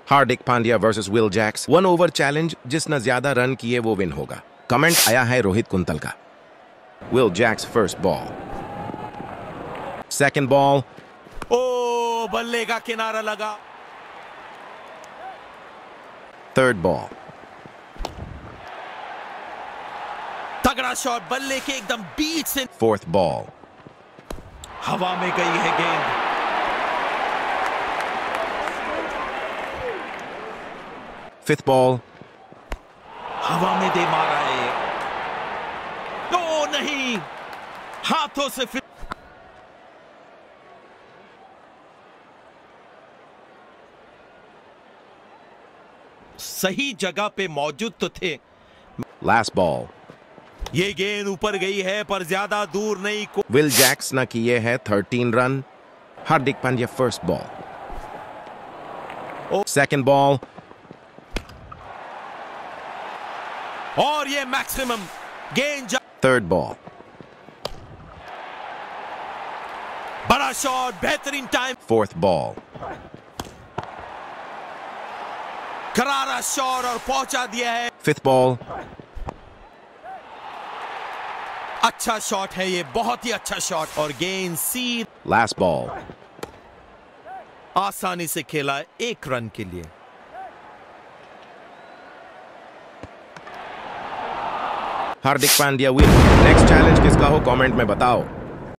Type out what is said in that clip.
Hardik Pandya versus Will Jacks 1 over challenge, जिसने ज्यादा run किए वो विन होगा। कमेंट आया है रोहित कुंतल का। Will Jacks first ball, second ball, ओ बल्ले का किनारा लगा। थर्ड बॉल, तगड़ा शॉट, बल्ले के एकदम बीच से। फोर्थ बॉल, हवा में गई है गेंद। फिफ्थ बॉल, हवा में दे मारा है। ओ नहीं, हाथों से फिर सही जगह पे मौजूद तो थे। लास्ट बॉल, ये गेंद ऊपर गई है पर ज्यादा दूर नहीं। विल जैक्स ने किए हैं 13 run. Hardik Pandya first ball, second ball, और ये मैक्सिमम गेंद। थर्ड बॉल, बड़ा शॉट, बेहतरीन टाइम। फोर्थ बॉल, करारा शॉट और पहुंचा दिया है। फिफ्थ बॉल, अच्छा शॉट है ये, बहुत ही अच्छा शॉट, और गेंद सीध। लास्ट बॉल, आसानी से खेला 1 रन के लिए। Hardik Pandya win. Next challenge किसका हो कमेंट में बताओ।